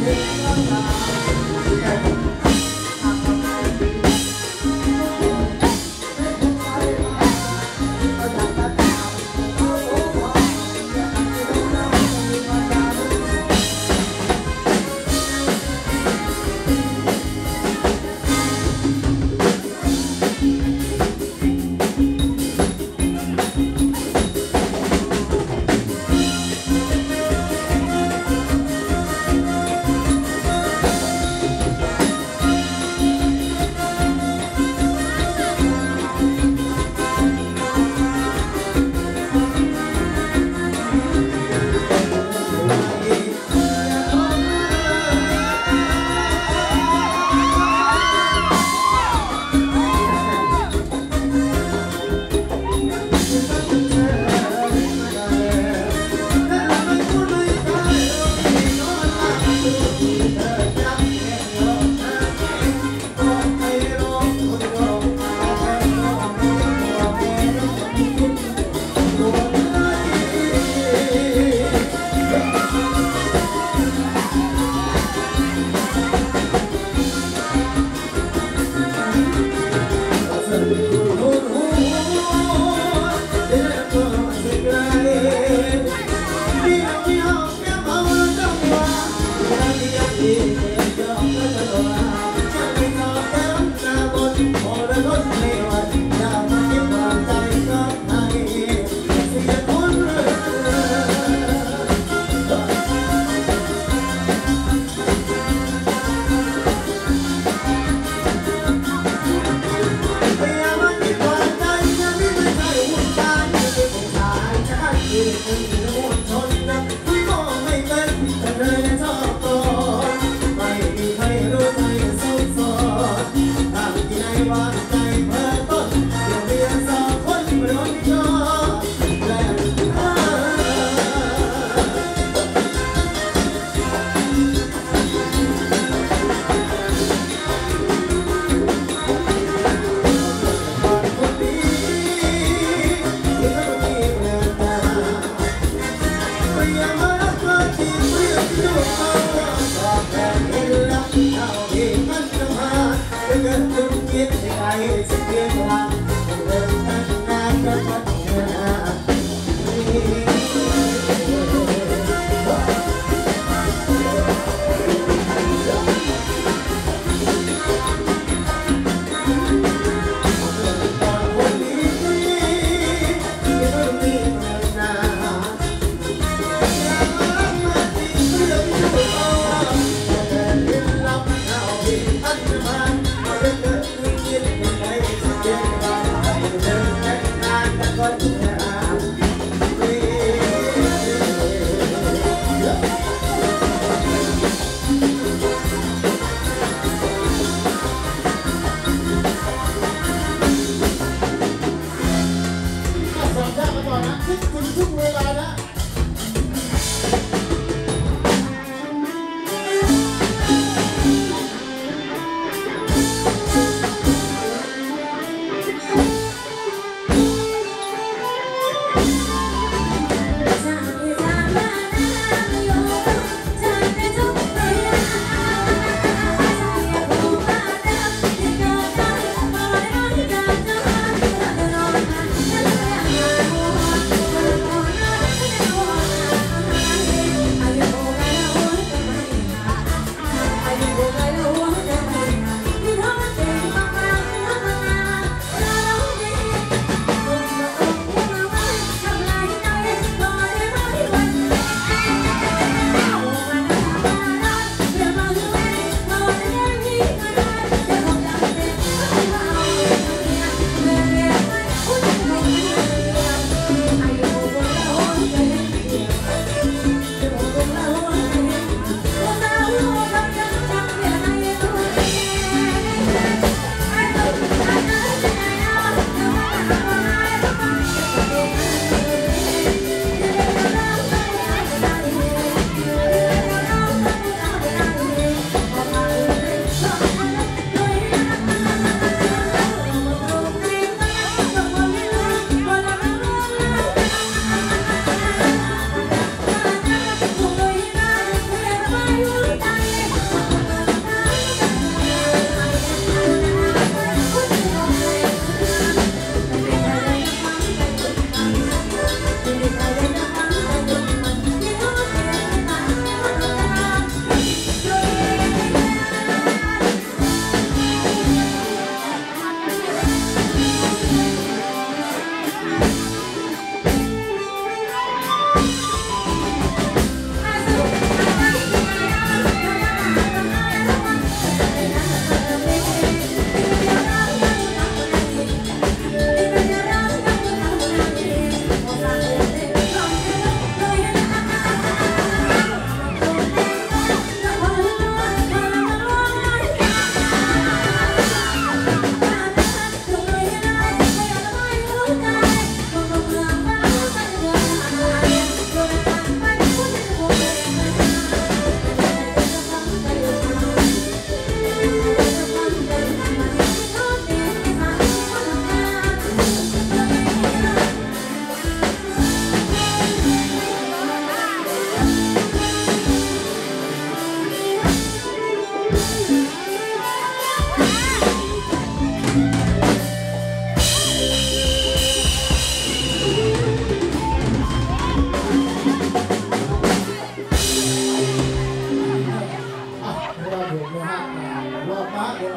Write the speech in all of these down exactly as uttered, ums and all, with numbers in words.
เ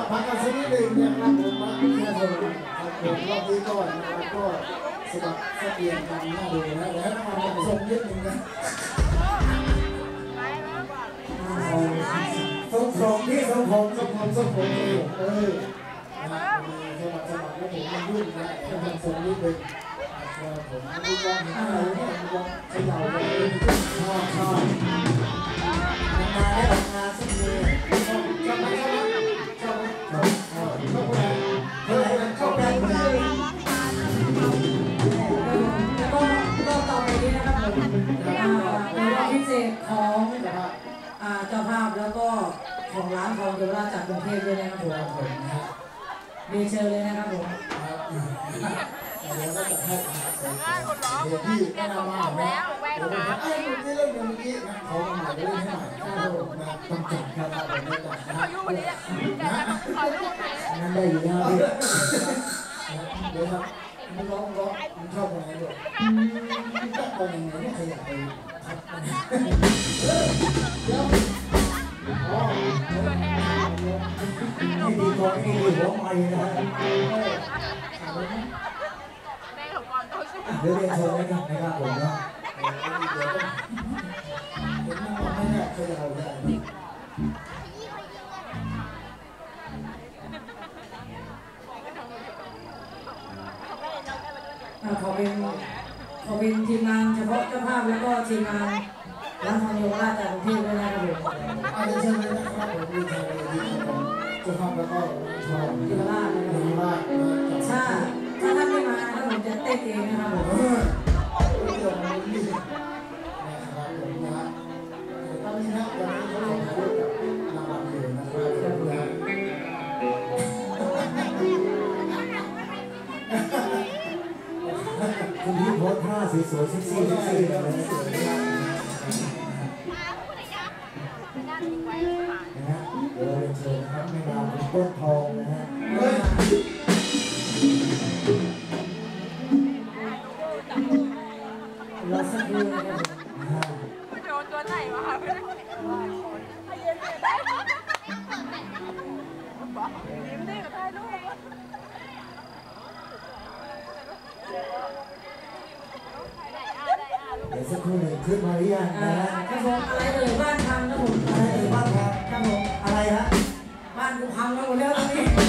พักกันสักนิดหนึ่งนะครับผมมาแค่ผมครับผมรอบนี้ก่อนนะครับก็สะบัดสะเอียนกันน่าดูนะแล้วมาผสมนิดหนึ่งนะทรงผมที่ทรงผมทรงผมทรงผมเออนะครับสะบัดสะบัดแล้วผมมันยุ่งนะแค่ทรงนิดหนึ่งผมไม่ยอมอะไรเนี่ยไม่ยอมเขย่าเลยชอบชอบงานได้ทำงานสักทีชอบชอบไหมชอบไหมชอบชอบชอบอะไรเฮ้ยชอบอะไรเลยแล้วก็ก็ต่อไปนี้นะครับผมในรอบพิเศษของเจ้าภาพแล้วก็ของร้านทองเยาวราชจากกรุงเทพด้วยนะครับผมเรียนเชิญเลยนะครับผมเดี๋ยวก็จะให้เดี๋ยวพี่ก็มาว่าแล้วเดี๋ยวผมไอ้เมื่อกี้เล่นเมื่อกี้นะขอมาใหม่เล่นให้ใหม่ครับผมนะต้องจัดครับผมไม่จัดนะนั่นได้อยู่แล้วพี่เดี๋ยวครับมันร้องร้องมันชอบอะไรด้วยมันชอบตอนยังไงไม่ขยับไปเดี๋ยวอ๋อไม่ดีก่อนไม่ดีหัวใหม่นะเดี๋ยวเรียนเชิญนะครับนะครับผมเนาะเห็นมันไม่แน่เคยเอาได้ขอเป็นขอเป็นทีมงานเฉพาะเจ้าภาพแล้วก็ทีมงานร้านทองเยาวราชจากกรุงเทพด้วยนะครับผมอาจจะเชิญเลยนะครับผมมีทางเลยที่ของเจ้าภาพแล้วก็ทองเยาวราชนะครับเยาวราชถ้าถ้าท่านไม่มาถ้าผมจะเต้นเองนะครับผมเดี๋ยวมันนี่นะครับผมนะตอนนี้นะวันนี้เขาลงถ่ายรูปกับนางรำอยู่นะครับนะคุณพี่โพสท่าสวยๆเซ็กซี่ๆเลยสวยมากนะฮะเดี๋ยวเราเชิญนะครับแม่ดาวคุณต้นทองนะฮะเราสักครู่นะครับโดนตัวไหนวะคะไม่ได้เย็นเลยได้ยิ้มได้กับถ่ายรูปเดี๋ยวสักครู่หนึ่งขึ้นมาหรือยังนะครับผมอะไรเอ่ยบ้านพังนะผมอะไรเอ่ยบ้านพังครับผมอะไรฮะบ้านกูพังแล้วหมดแล้วตอนนี้